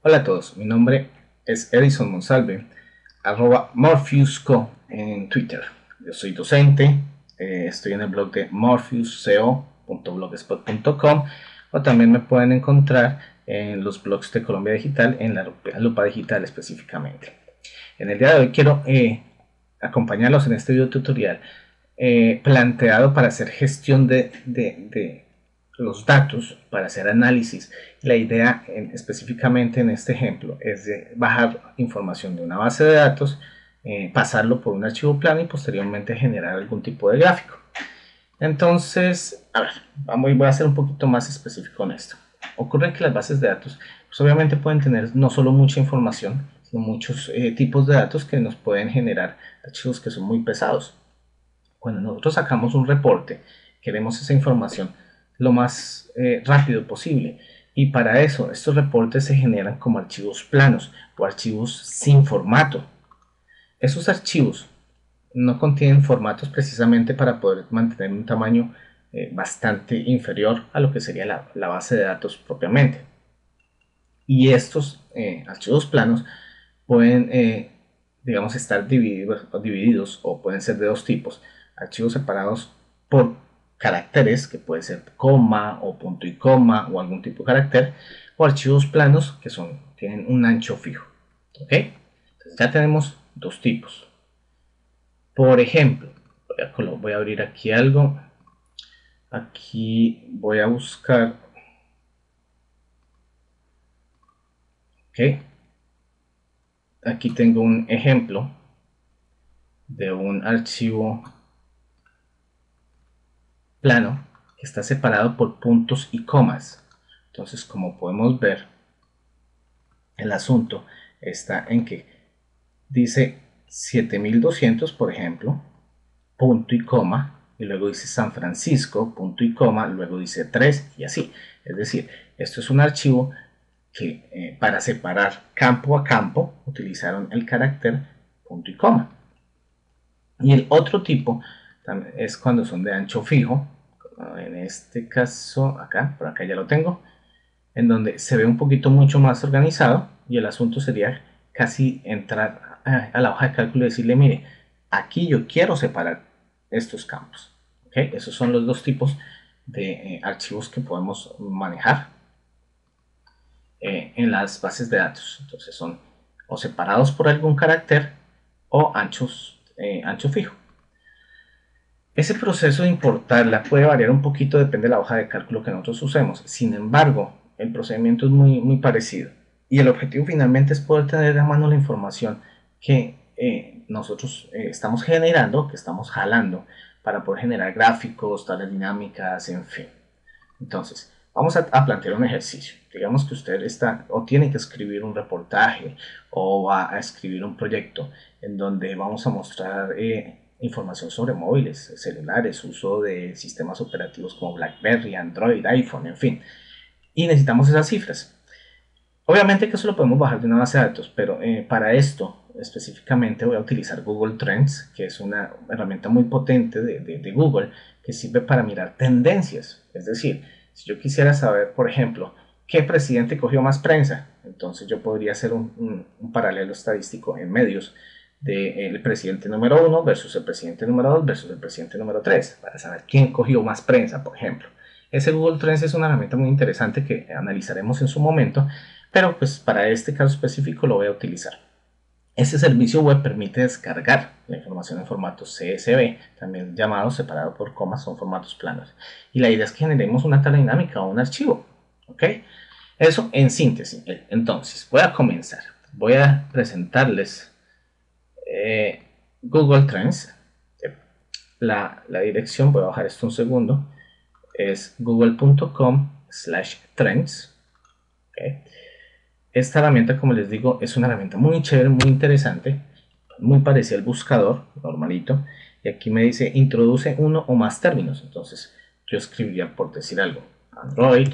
Hola a todos, mi nombre es Edison Monsalve, @MorpheusCo en Twitter. Yo soy docente, estoy en el blog de morpheusco.blogspot.com o también me pueden encontrar en los blogs de Colombia Digital, en la Lupa Digital específicamente. En el día de hoy quiero acompañarlos en este video tutorial planteado para hacer gestión de los datos, para hacer análisis. La idea específicamente en este ejemplo es de bajar información de una base de datos, pasarlo por un archivo plano y posteriormente generar algún tipo de gráfico. Entonces, a ver, voy a ser un poquito más específico en esto. Ocurre que las bases de datos pues obviamente pueden tener no solo mucha información, sino muchos tipos de datos que nos pueden generar archivos que son muy pesados. Cuando nosotros sacamos un reporte, queremos esa información lo más rápido posible. Y para eso, estos reportes se generan como archivos planos o archivos sin formato. Esos archivos no contienen formatos precisamente para poder mantener un tamaño bastante inferior a lo que sería la base de datos propiamente. Y estos archivos planos pueden, digamos, estar divididos o pueden ser de dos tipos. Archivos separados por caracteres, que puede ser coma o punto y coma o algún tipo de carácter, o archivos planos que tienen un ancho fijo. ¿Ok? Entonces ya tenemos dos tipos. Por ejemplo, voy a abrir aquí algo. Aquí voy a buscar. ¿Ok? Aquí tengo un ejemplo de un archivo plano que está separado por puntos y comas. Entonces, como podemos ver, el asunto está en que dice 7200, por ejemplo, punto y coma, y luego dice San Francisco, punto y coma, luego dice 3 y así. Es decir, esto es un archivo que para separar campo a campo utilizaron el carácter punto y coma. Y el otro tipo es cuando son de ancho fijo. En este caso, por acá ya lo tengo, en donde se ve un poquito mucho más organizado y el asunto sería casi entrar a la hoja de cálculo y decirle, mire, aquí yo quiero separar estos campos. ¿Okay? Esos son los dos tipos de archivos que podemos manejar en las bases de datos. Entonces son o separados por algún carácter o ancho fijo. Ese proceso de importarla puede variar un poquito, depende de la hoja de cálculo que nosotros usemos. Sin embargo, el procedimiento es muy parecido. Y el objetivo finalmente es poder tener a mano la información que nosotros estamos generando, que estamos jalando, para poder generar gráficos, tablas dinámicas, en fin. Entonces, vamos a plantear un ejercicio. Digamos que usted está o tiene que escribir un reportaje o va a escribir un proyecto en donde vamos a mostrar información sobre móviles, celulares, uso de sistemas operativos como BlackBerry, Android, iPhone, en fin. Y necesitamos esas cifras. Obviamente que eso lo podemos bajar de una base de datos, pero para esto específicamente voy a utilizar Google Trends, que es una herramienta muy potente de Google que sirve para mirar tendencias. Es decir, si yo quisiera saber, por ejemplo, qué presidente cogió más prensa, entonces yo podría hacer un paralelo estadístico en medios del presidente número 1 versus el presidente número 2 versus el presidente número 3, para saber quién cogió más prensa, por ejemplo. Ese Google Trends es una herramienta muy interesante que analizaremos en su momento, pero pues para este caso específico lo voy a utilizar. Este servicio web permite descargar la información en formato CSV, también llamado separado por comas, son formatos planos. Y la idea es que generemos una tabla dinámica o un archivo. ¿Ok? Eso en síntesis. Entonces, voy a comenzar. Voy a presentarles Google Trends. La dirección, voy a bajar esto un segundo, es google.com/trends. ¿Okay? Esta herramienta, como les digo, es una herramienta muy chévere, muy interesante, muy parecida al buscador normalito. Y aquí me dice introduce uno o más términos. Entonces yo escribiría, por decir algo, Android,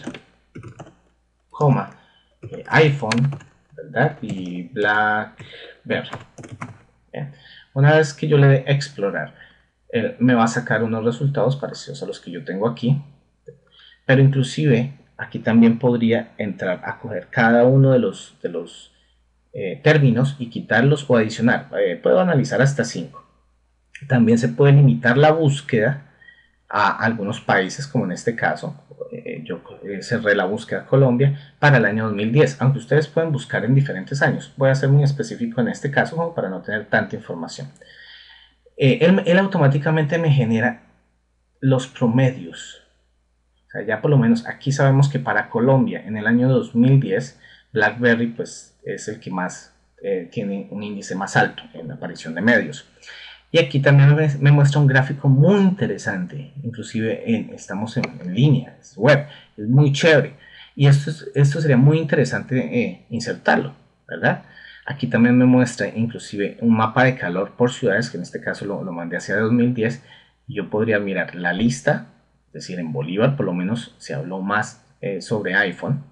iPhone, ¿verdad? Y BlackBerry. Bien. Una vez que yo le dé explorar, me va a sacar unos resultados parecidos a los que yo tengo aquí. Pero inclusive aquí también podría entrar a coger cada uno de los términos y quitarlos o adicionar. Puedo analizar hasta 5. También se puede limitar la búsqueda a algunos países, como en este caso, yo cerré la búsqueda Colombia para el año 2010, aunque ustedes pueden buscar en diferentes años. Voy a ser muy específico en este caso como para no tener tanta información. Él automáticamente me genera los promedios. O sea, ya por lo menos aquí sabemos que para Colombia en el año 2010 BlackBerry pues es el que más tiene un índice más alto en la aparición de medios. Y aquí también me muestra un gráfico muy interesante, inclusive estamos en línea, es web, es muy chévere. Y esto sería muy interesante insertarlo, ¿verdad? Aquí también me muestra inclusive un mapa de calor por ciudades, que en este caso lo mandé hacia 2010, y yo podría mirar la lista, es decir, en Bolívar por lo menos se habló más sobre iPhone.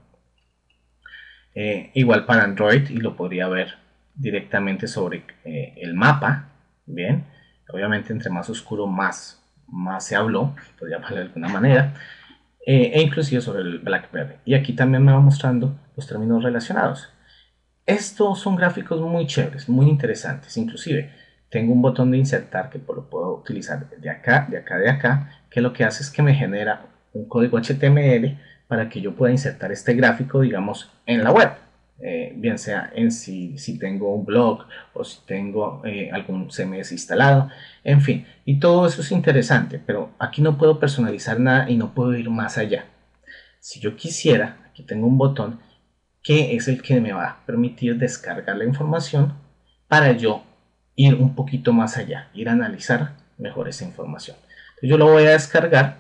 Igual para Android, y lo podría ver directamente sobre el mapa, bien, obviamente entre más oscuro más se habló, podría llamarlo de alguna manera, e inclusive sobre el BlackBerry. Y aquí también me va mostrando los términos relacionados. Estos son gráficos muy chéveres, muy interesantes. Inclusive tengo un botón de insertar que lo puedo utilizar de acá, de acá, de acá, que lo que hace es que me genera un código HTML para que yo pueda insertar este gráfico, digamos, en la web. Bien sea en si tengo un blog o si tengo algún CMS instalado, en fin. Y todo eso es interesante, pero aquí no puedo personalizar nada y no puedo ir más allá. Si yo quisiera, aquí tengo un botón que es el que me va a permitir descargar la información para yo ir un poquito más allá, ir a analizar mejor esa información. Entonces yo lo voy a descargar.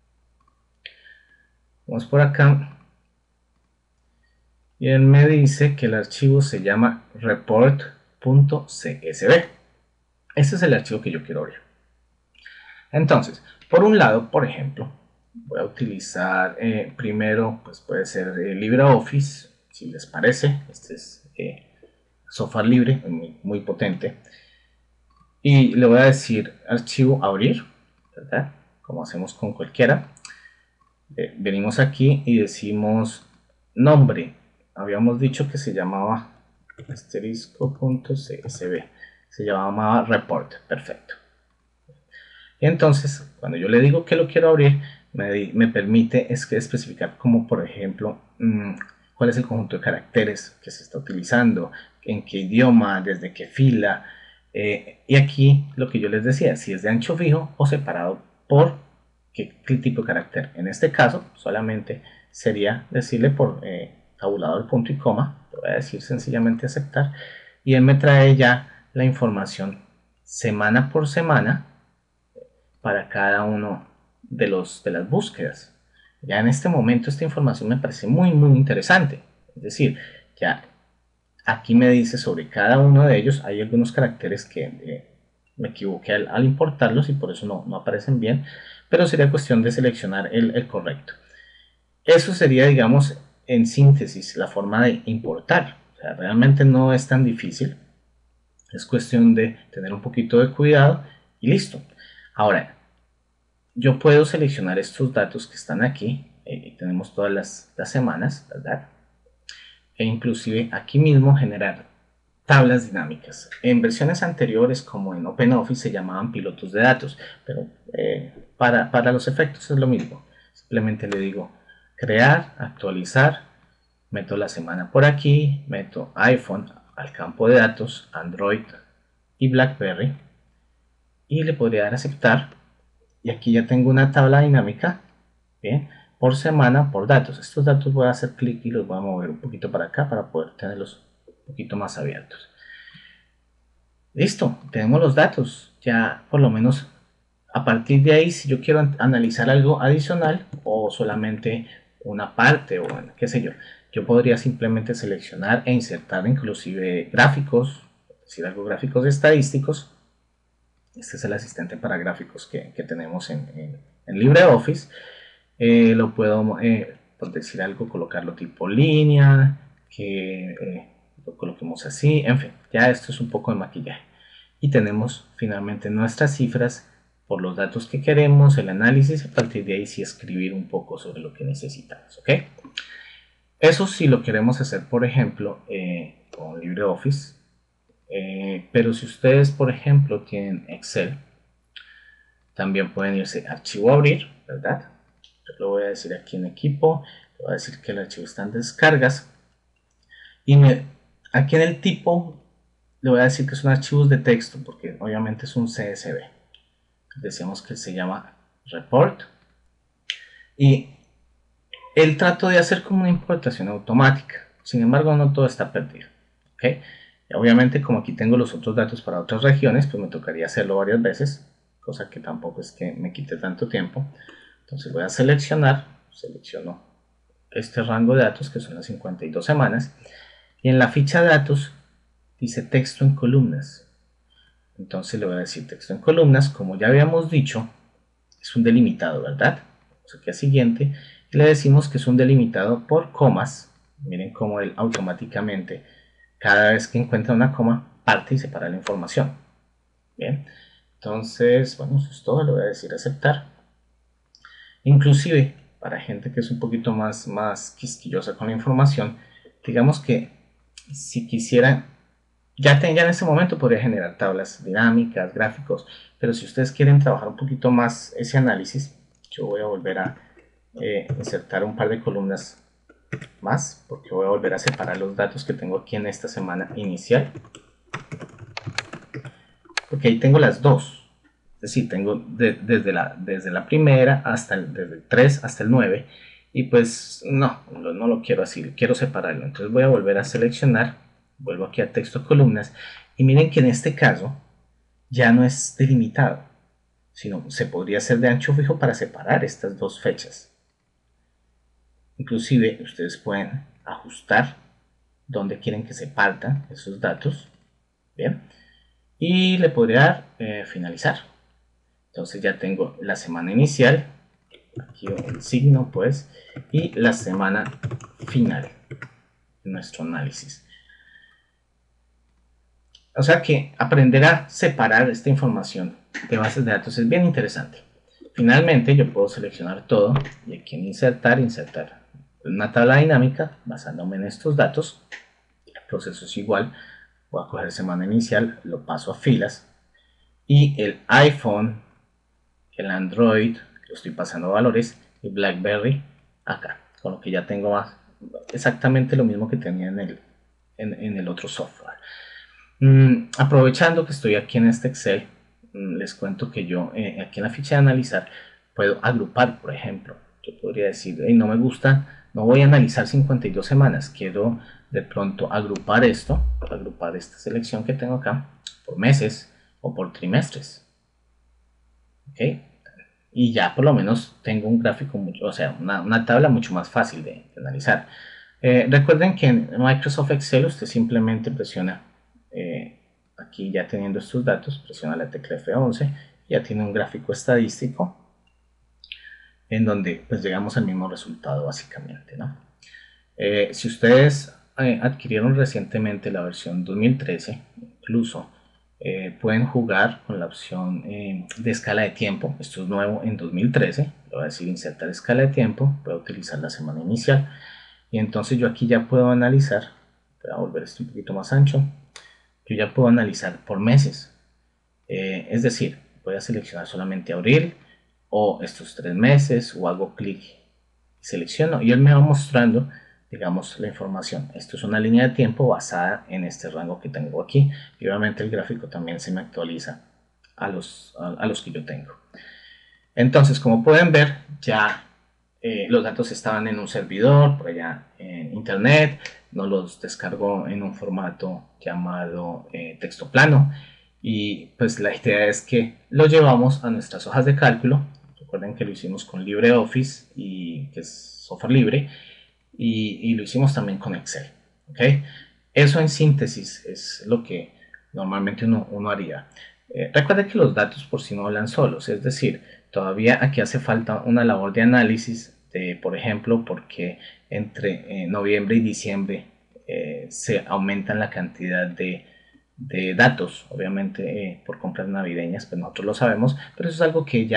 Vamos por acá. Y él me dice que el archivo se llama report.csv. Este es el archivo que yo quiero abrir. Entonces, por un lado, por ejemplo, voy a utilizar primero, pues puede ser LibreOffice, si les parece. Este es software libre, muy potente. Y le voy a decir archivo abrir, ¿verdad? Como hacemos con cualquiera. Venimos aquí y decimos nombre. Habíamos dicho que se llamaba asterisco.csv. Se llamaba report. Perfecto. Y entonces, cuando yo le digo que lo quiero abrir, me permite especificar como, por ejemplo, cuál es el conjunto de caracteres que se está utilizando, en qué idioma, desde qué fila. Y aquí lo que yo les decía, si es de ancho fijo o separado por qué tipo de carácter. En este caso, solamente sería decirle por tabulador, punto y coma. Le voy a decir sencillamente aceptar. Y él me trae ya la información semana por semana para cada uno de las búsquedas. Ya en este momento esta información me parece muy interesante. Es decir, ya aquí me dice sobre cada uno de ellos. Hay algunos caracteres que me equivoqué al importarlos y por eso no aparecen bien, pero sería cuestión de seleccionar el correcto. Eso sería, digamos, en síntesis, la forma de importar. O sea, realmente no es tan difícil. Es cuestión de tener un poquito de cuidado y listo. Ahora, yo puedo seleccionar estos datos que están aquí. Tenemos todas las semanas, ¿verdad? E inclusive aquí mismo generar tablas dinámicas. En versiones anteriores, como en OpenOffice, se llamaban pilotos de datos, pero para los efectos es lo mismo. Simplemente le digo crear, actualizar, meto la semana por aquí, meto iPhone al campo de datos, Android y BlackBerry, y le podría dar a aceptar. Y aquí ya tengo una tabla dinámica, bien, por semana, por datos. Estos datos voy a hacer clic y los voy a mover un poquito para acá para poder tenerlos un poquito más abiertos. Listo, tenemos los datos. Ya por lo menos a partir de ahí, si yo quiero analizar algo adicional o solamente una parte o bueno, qué sé yo podría simplemente seleccionar e insertar inclusive gráficos, es decir, algo gráficos estadísticos. Este es el asistente para gráficos que tenemos en LibreOffice. Lo puedo, por decir algo, colocarlo tipo línea, que lo coloquemos así, en fin, ya esto es un poco de maquillaje. Y tenemos finalmente nuestras cifras por los datos que queremos, el análisis, a partir de ahí sí escribir un poco sobre lo que necesitamos, ¿ok? Eso si lo queremos hacer, por ejemplo, con LibreOffice. Pero si ustedes, por ejemplo, tienen Excel, también pueden irse a archivo abrir, ¿verdad? Yo lo voy a decir aquí en equipo, le voy a decir que el archivo está en descargas. Y aquí en el tipo le voy a decir que son archivos de texto, porque obviamente es un CSV. Decíamos que se llama report. Y él trató de hacer como una importación automática. Sin embargo, no todo está perdido. ¿Okay? Obviamente, como aquí tengo los otros datos para otras regiones, pues me tocaría hacerlo varias veces, cosa que tampoco es que me quite tanto tiempo. Entonces voy a selecciono este rango de datos, que son las 52 semanas, y en la ficha de datos dice texto en columnas. Entonces le voy a decir texto en columnas, como ya habíamos dicho, es un delimitado, ¿verdad? Vamos aquí a siguiente, y le decimos que es un delimitado por comas. Miren cómo él automáticamente, cada vez que encuentra una coma, parte y separa la información. Bien, entonces, bueno, eso es todo, le voy a decir aceptar. Inclusive, para gente que es un poquito más quisquillosa con la información, digamos que si quisiera, ya en ese momento podría generar tablas dinámicas, gráficos, pero si ustedes quieren trabajar un poquito más ese análisis, yo voy a volver a insertar un par de columnas más, porque voy a volver a separar los datos que tengo aquí en esta semana inicial, porque ahí tengo las dos. Es decir, tengo desde la primera hasta desde el 3 hasta el 9, y pues no lo quiero así, quiero separarlo. Entonces voy a volver a seleccionar, vuelvo aquí a texto columnas, y miren que en este caso ya no es delimitado, sino se podría hacer de ancho fijo para separar estas dos fechas. Inclusive ustedes pueden ajustar donde quieren que se partan esos datos, bien, y le podría dar finalizar. Entonces ya tengo la semana inicial, aquí el signo pues, y la semana final de nuestro análisis. O sea que aprender a separar esta información de bases de datos es bien interesante. Finalmente yo puedo seleccionar todo y aquí en insertar una tabla dinámica basándome en estos datos. El proceso es igual, voy a coger semana inicial, lo paso a filas, y el iPhone, el Android, lo estoy pasando a valores, y BlackBerry acá, con lo que ya tengo exactamente lo mismo que tenía en el otro software. Aprovechando que estoy aquí en este Excel, les cuento que yo aquí en la ficha de analizar puedo agrupar. Por ejemplo, yo podría decir, hey, no me gusta, no voy a analizar 52 semanas, quiero de pronto agrupar esta selección que tengo acá por meses o por trimestres. ¿Ok? Y ya por lo menos tengo un gráfico, una tabla mucho más fácil de analizar. Recuerden que en Microsoft Excel usted simplemente presiona, aquí ya teniendo estos datos, presiona la tecla F11, ya tiene un gráfico estadístico en donde pues llegamos al mismo resultado básicamente, ¿no? Si ustedes adquirieron recientemente la versión 2013, incluso pueden jugar con la opción de escala de tiempo. Esto es nuevo en 2013. Le voy a decir insertar escala de tiempo, voy a utilizar la semana inicial, y entonces yo aquí ya puedo analizar, voy a volver esto un poquito más ancho, yo ya puedo analizar por meses. Es decir, voy a seleccionar solamente abril o estos 3 meses, o hago clic y selecciono, y él me va mostrando, digamos, la información. Esto es una línea de tiempo basada en este rango que tengo aquí, y obviamente el gráfico también se me actualiza a los que yo tengo. Entonces, como pueden ver, ya los datos estaban en un servidor por allá en internet, nos los descargó en un formato llamado texto plano, y pues la idea es que lo llevamos a nuestras hojas de cálculo. Recuerden que lo hicimos con LibreOffice, y que es software libre, y lo hicimos también con Excel. ¿Okay? Eso en síntesis es lo que normalmente uno haría. Recuerden que los datos por sí no hablan solos, es decir, todavía aquí hace falta una labor de análisis de, por ejemplo, porque entre noviembre y diciembre se aumentan la cantidad de datos, obviamente por compras navideñas, pues nosotros lo sabemos, pero eso es algo que ya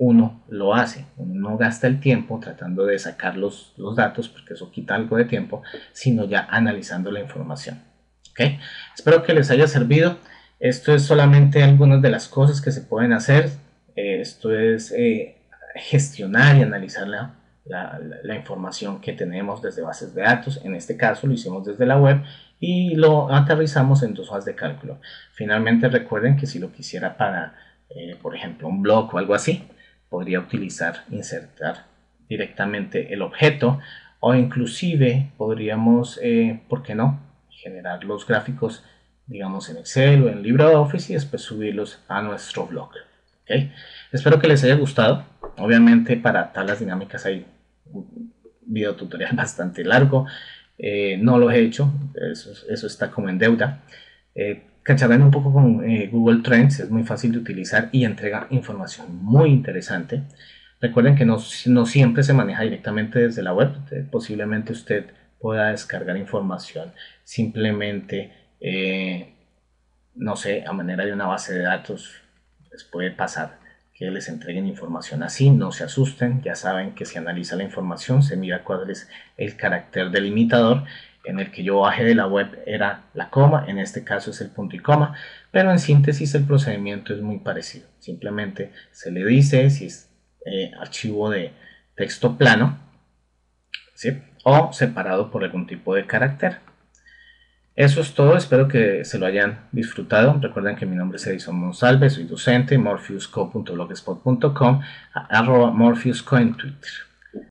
uno lo hace. Uno no gasta el tiempo tratando de sacar los datos, porque eso quita algo de tiempo, sino ya analizando la información. ¿Okay? Espero que les haya servido. Esto es solamente algunas de las cosas que se pueden hacer. Esto es gestionar y analizar la información que tenemos desde bases de datos. En este caso lo hicimos desde la web y lo aterrizamos en 2 hojas de cálculo. Finalmente recuerden que si lo quisiera para, por ejemplo, un blog o algo así, podría utilizar, insertar directamente el objeto, o inclusive podríamos, ¿por qué no?, generar los gráficos, digamos, en Excel o en LibreOffice y después subirlos a nuestro blog. ¿Okay? Espero que les haya gustado. Obviamente para tablas dinámicas hay un video tutorial bastante largo. No lo he hecho, eso está como en deuda. Cacharrean un poco con Google Trends, es muy fácil de utilizar y entrega información muy interesante. Recuerden que no siempre se maneja directamente desde la web. Posiblemente usted pueda descargar información simplemente, no sé, a manera de una base de datos. Les puede pasar que les entreguen información así, no se asusten, ya saben que se analiza la información, se mira cuál es el carácter delimitador. En el que yo bajé de la web era la coma, en este caso es el punto y coma, pero en síntesis el procedimiento es muy parecido. Simplemente se le dice si es archivo de texto plano, ¿sí?, o separado por algún tipo de carácter. Eso es todo, espero que se lo hayan disfrutado. Recuerden que mi nombre es Edison Monsalve, soy docente, morpheusco.blogspot.com, @morpheusco en Twitter.